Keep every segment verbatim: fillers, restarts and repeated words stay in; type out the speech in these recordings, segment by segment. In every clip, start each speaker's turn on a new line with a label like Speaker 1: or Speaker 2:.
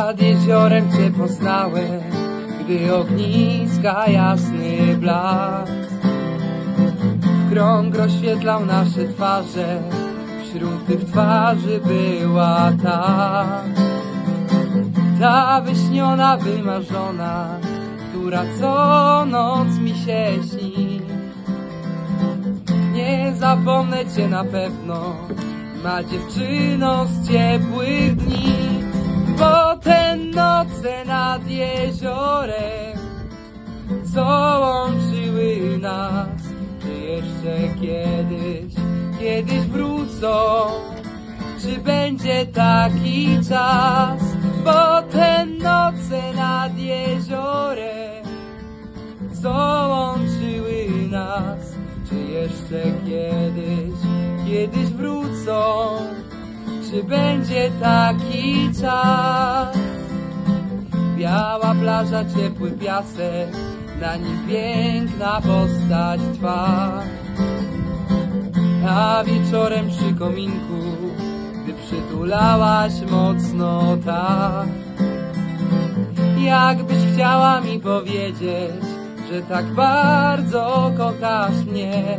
Speaker 1: Nad jeziorem Cię poznałem, gdy ogniska jasny blask w krąg rozświetlał nasze twarze. Wśród tych twarzy była ta, ta wyśniona, wymarzona, która co noc mi się śni. Nie zapomnę Cię na pewno, ma dziewczyno z ciepłych dni, bo te noce nad jeziorem, co łączyły nas, czy jeszcze kiedyś, kiedyś wrócą, czy będzie taki czas, bo te noce nad jeziorem, co łączyły nas, czy jeszcze kiedyś, kiedyś wrócą, czy będzie taki czas. Biała plaża, ciepły piasek, na nim piękna postać Twa. A wieczorem przy kominku, gdy przytulałaś mocno tak, jakbyś chciała mi powiedzieć, że tak bardzo kochasz mnie.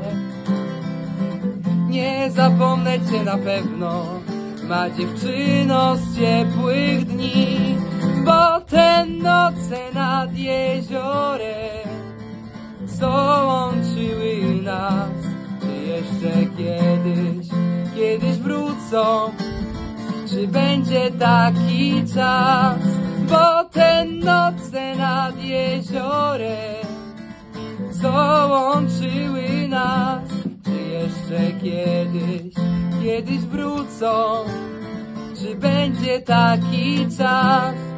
Speaker 1: Nie zapomnę Cię na pewno, ma dziewczyno z ciepłych dni, bo te noce nad jeziorem, co łączyły nas, czy jeszcze kiedyś, kiedyś wrócą, czy będzie taki czas, bo te noce nad jeziorem, co łączyły nas, czy jeszcze kiedyś, kiedyś wrócą, czy będzie taki czas.